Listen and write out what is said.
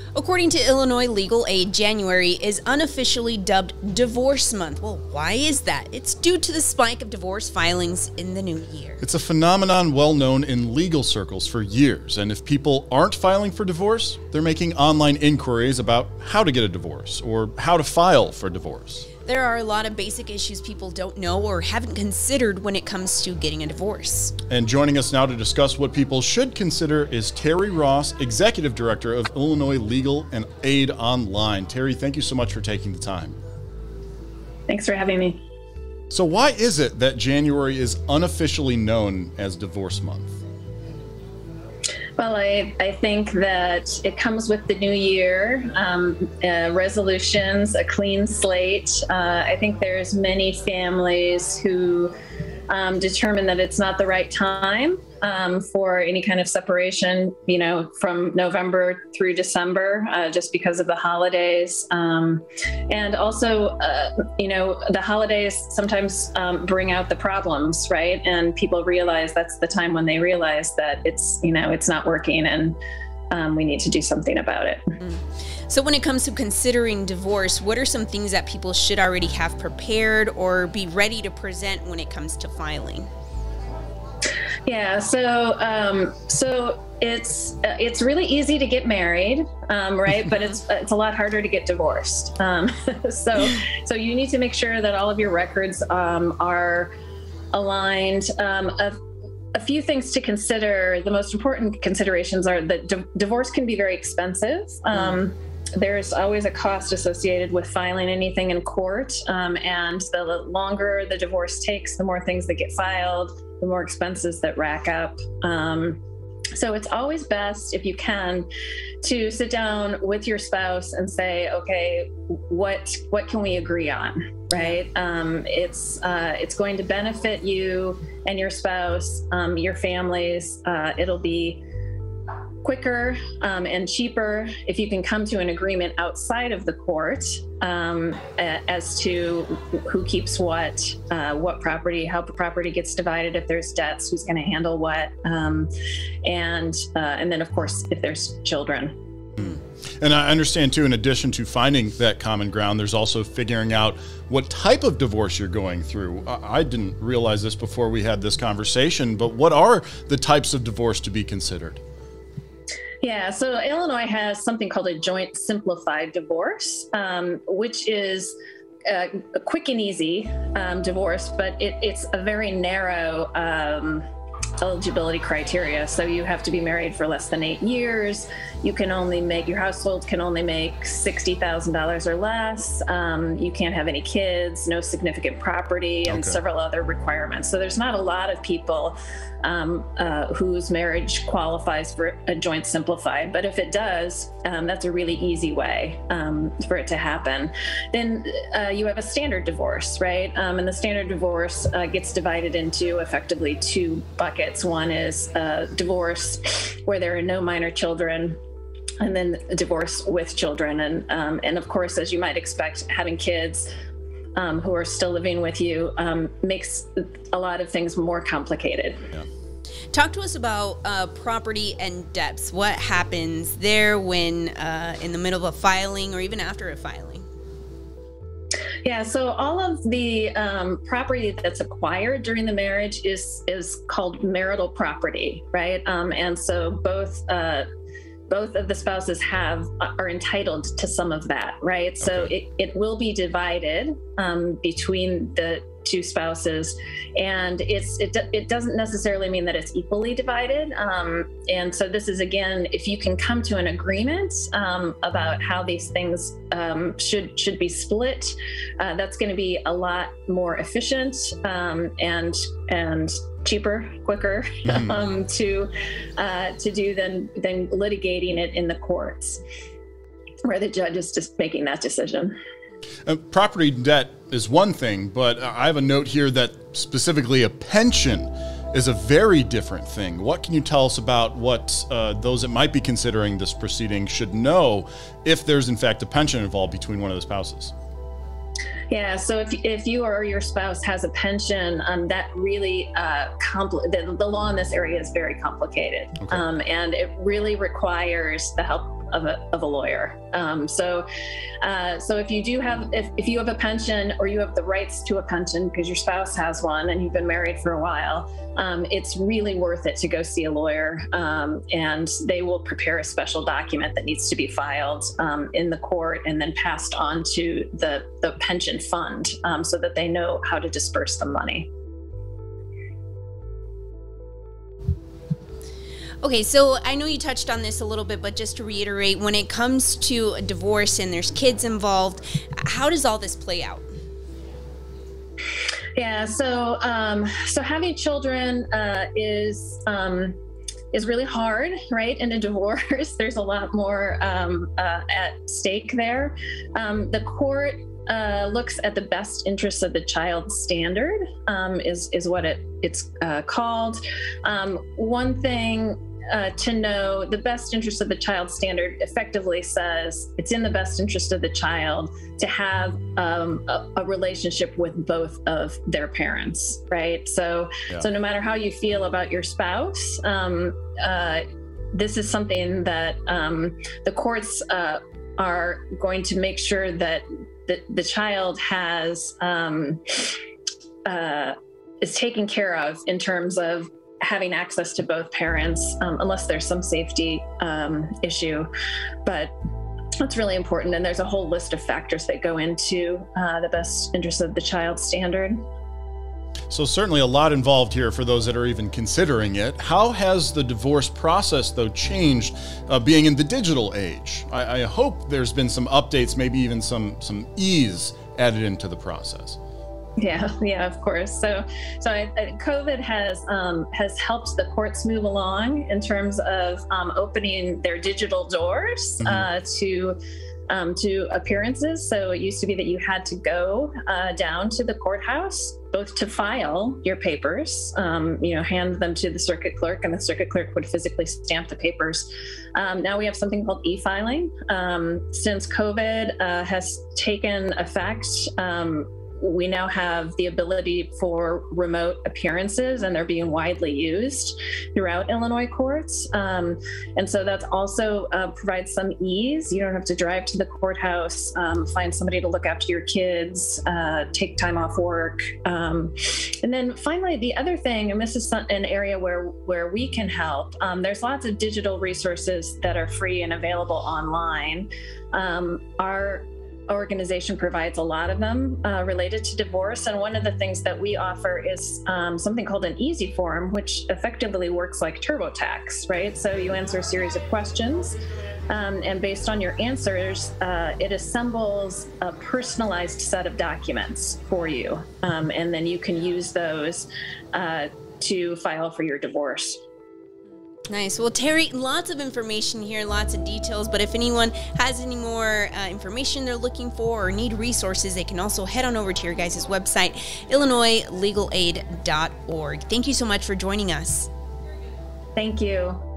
According to Illinois Legal Aid, January is unofficially dubbed Divorce Month. Well, why is that? It's due to the spike of divorce filings in the new year. It's a phenomenon well known in legal circles for years, and if people aren't filing for divorce, they're making online inquiries about how to get a divorce or how to file for divorce. There are a lot of basic issues people don't know or haven't considered when it comes to getting a divorce. And joining us now to discuss what people should consider is Terry Ross, Executive Director of Illinois Legal and Aid Online. Terry, thank you so much for taking the time. Thanks for having me. So why is it that January is unofficially known as Divorce Month? Well, I think that it comes with the new year, resolutions, a clean slate. I think there's many families who determine that it's not the right time for any kind of separation, from November through December, just because of the holidays. And also, the holidays sometimes bring out the problems, right? And people realize that's the time when they realize that it's not working and we need to do something about it. Mm. So when it comes to considering divorce, what are some things that people should already have prepared or be ready to present when it comes to filing? Yeah, so it's really easy to get married, right? But it's a lot harder to get divorced. So you need to make sure that all of your records are aligned. A few things to consider. The most important considerations are that divorce can be very expensive. There's always a cost associated with filing anything in court, and the longer the divorce takes, the more things that get filed, the more expenses that rack up. So it's always best, if you can, to sit down with your spouse and say, okay, what can we agree on, right? It's going to benefit you and your spouse, your families. It'll be quicker and cheaper if you can come to an agreement outside of the court as to who keeps what property, how the property gets divided, if there's debts, who's going to handle what, and then of course if there's children. And I understand too, in addition to finding that common ground, there's also figuring out what type of divorce you're going through. I didn't realize this before we had this conversation, but what are the types of divorce to be considered? Yeah, so Illinois has something called a joint simplified divorce, which is a quick and easy divorce, but it's a very narrow eligibility criteria. So you have to be married for less than 8 years. Your household can only make $60,000 or less. You can't have any kids, no significant property, and several other requirements. So there's not a lot of people whose marriage qualifies for a joint simplified. But if it does, that's a really easy way for it to happen. Then you have a standard divorce, right? And the standard divorce gets divided into effectively 2 buckets. One is divorce where there are no minor children, and then divorce with children. And of course, as you might expect, having kids who are still living with you makes a lot of things more complicated. Yeah. Talk to us about property and debts. What happens there when in the middle of a filing or even after a filing? Yeah, so all of the property that's acquired during the marriage is called marital property, right? And so both of the spouses are entitled to some of that, right? So it will be divided between the 2 spouses, and it doesn't necessarily mean that it's equally divided. And so this is, again, if you can come to an agreement about how these things should be split, that's going to be a lot more efficient and cheaper, quicker to do than litigating it in the courts, where the judge is just making that decision. Property debt is one thing, but I have a note here that specifically a pension is a very different thing. What can you tell us about what those that might be considering this proceeding should know if there's in fact a pension involved between one of the spouses? Yeah, so if you or your spouse has a pension, that really, the law in this area is very complicated. And it really requires the help of a lawyer. So if you have a pension, or you have the rights to a pension because your spouse has one and you've been married for a while, it's really worth it to go see a lawyer, and they will prepare a special document that needs to be filed in the court and then passed on to the pension fund, so that they know how to disperse the money. Okay, so I know you touched on this a little bit, but just to reiterate, when it comes to a divorce and there's kids involved, how does all this play out? Yeah, so having children is really hard, right? In a divorce, there's a lot more at stake there. The court looks at the best interests of the child standard, is what it's called. One thing to know, the best interest of the child standard effectively says it's in the best interest of the child to have a relationship with both of their parents, right? So no matter how you feel about your spouse, this is something that the courts are going to make sure that the child is taken care of in terms of having access to both parents, unless there's some safety issue. But that's really important. And there's a whole list of factors that go into the best interest of the child standard. So certainly a lot involved here for those that are even considering it. How has the divorce process, though, changed being in the digital age? I hope there's been some updates, maybe even some ease added into the process. Yeah, of course. So COVID has helped the courts move along in terms of opening their digital doors to appearances. So it used to be that you had to go down to the courthouse, both to file your papers, hand them to the circuit clerk, and the circuit clerk would physically stamp the papers. Now we have something called e-filing. Since COVID has taken effect, we now have the ability for remote appearances, and they're being widely used throughout Illinois courts. And so that's also provides some ease. You don't have to drive to the courthouse, find somebody to look after your kids, take time off work. And then finally, the other thing, and this is an area where we can help, there's lots of digital resources that are free and available online. Our organization provides a lot of them related to divorce. And one of the things that we offer is something called an easy form, which effectively works like TurboTax, right? So you answer a series of questions, and based on your answers, it assembles a personalized set of documents for you. And then you can use those to file for your divorce. Nice. Well, Terry, lots of information here, lots of details, but if anyone has any more information they're looking for or need resources, they can also head on over to your guys' website, IllinoisLegalAid.org. Thank you so much for joining us. Thank you.